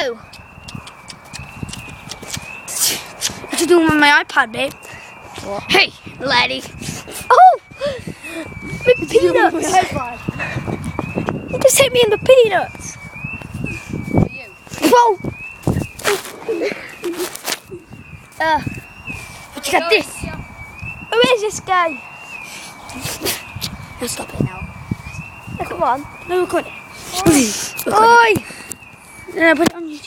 No! What you doing with my iPad, babe? What? Hey, laddie. Oh! My peanuts! You just hit me in the peanuts! Whoa! But you got this! Who is this guy? No, stop it now. No, come on. No, record it. Oi! No, put it on you.